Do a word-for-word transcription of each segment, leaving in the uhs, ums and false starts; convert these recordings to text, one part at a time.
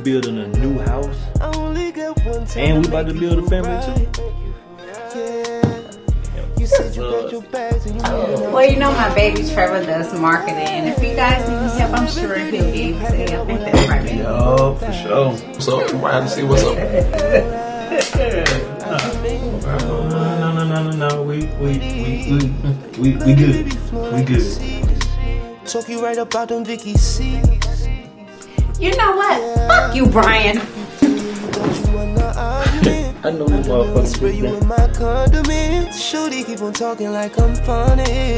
building a new house, and we about to build a family too. Well, you know my baby Trevor does marketing. If you guys need help, I'm sure he'll be able to help. Ain't that right, baby? Yo, for sure. So we might have to see what's up. No, no, no, no, no. We, we, we, we, we, we good. We good. Talk you right about them Vicky C. You know what? Fuck you, Brian. I know this motherfucker. Spray you in my condiments. Shorty keep on talking like I'm funny.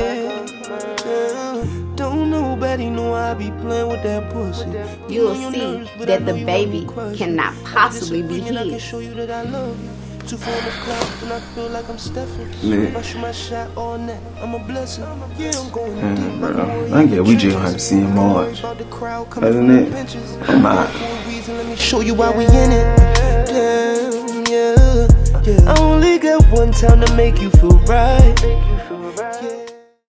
Don't nobody know I be playing with that pussy. You'll see that the baby cannot possibly be his. Two form of cloud when I feel like I'm Stephen. If I shoot my shot all night, I'm a blessing. Yeah, I'm going to mm, bro. I guess we just have to see him March. Other than that, I'm out. Let me show you why we in it. Damn, yeah, yeah. I only got one time to make you feel right.